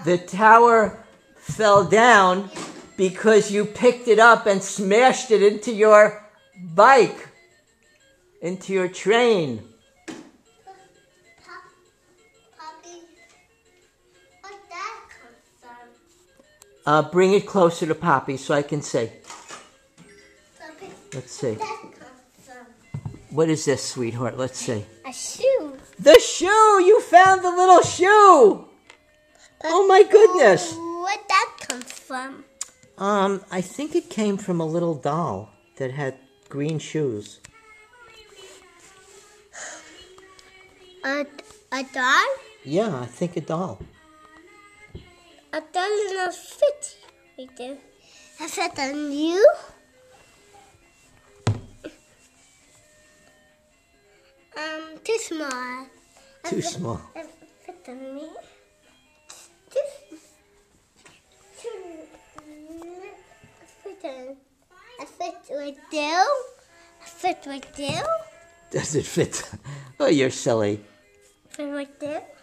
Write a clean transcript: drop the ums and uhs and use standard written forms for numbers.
The tower fell down because you picked it up and smashed it into your bike, into your train. Poppy, where'd that come from? Bring it closer to Poppy so I can see. Poppy, Let's see. where'd that come from? What is this, sweetheart? Let's see. A shoe. The shoe! You found the little shoe! Oh my goodness! Where'd that come from? I think it came from a little doll that had green shoes. A doll? Yeah, I think a doll. A doll doesn't fit right there. I fit on you? Too small. Too small. It fit on me. I fit right there. I fit right there. Does it fit? Oh, you're silly. Fit right there.